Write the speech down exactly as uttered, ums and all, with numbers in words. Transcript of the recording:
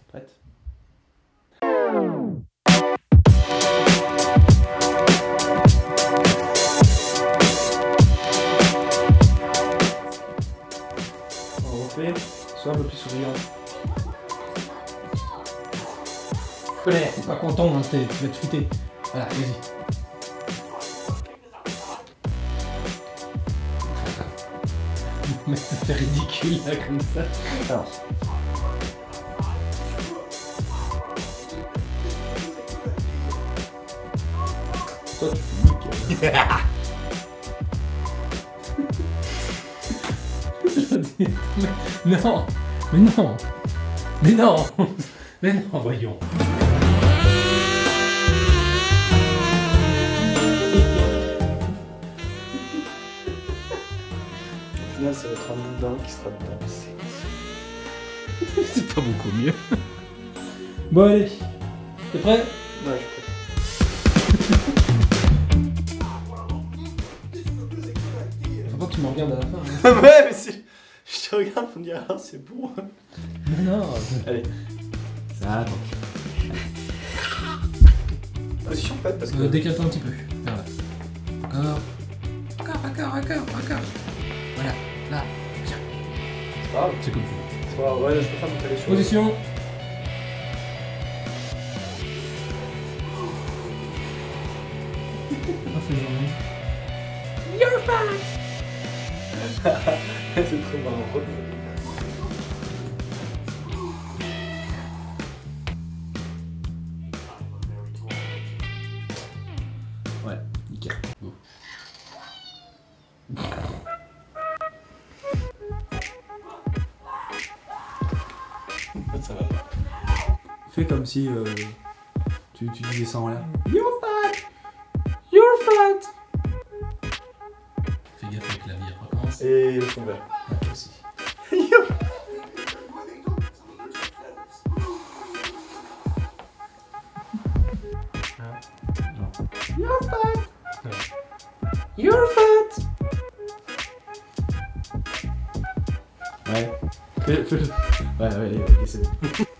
Prête? On refait, sois un peu plus souriant. Colère, t'es pas content, hein, tu vas te fuiter. Voilà, vas-y. Mais ça fait ridicule là comme ça. Alors. Toi tu fais nickel. Mais non, mais non, mais non, mais non, voyons. Au final, ça va être un boudin qui sera dedans. C'est pas beaucoup mieux. Bon, allez. T'es prêt? Ouais, je suis prêt. Faut pas que tu me regardes à la fin. Hein. Ouais, mais si je te regarde pour me dire, ah, c'est bon. Non, non. Allez. Ça, donc. Position, en fait, parce que. Euh, Décale-toi un petit peu. Voilà. Encore. Encore, encore, encore, encore. Voilà, là, tiens. C'est pas grave. C'est comme tu veux. C'est pas grave, ouais, je peux faire mon téléphone. Position. You're fat. C'est trop marrant. Ouais, nickel. Bon. Ça va pas. Fais comme si euh, tu, tu disais ça en l'air. You're fat! You're fat! Fais gaffe avec la vie recommence. Et le fond vert. Ouais, aussi. You're fat! Ouais. You're fat! Ouais. Fais, fais le. Ouais, ouais, ok, c'est bon.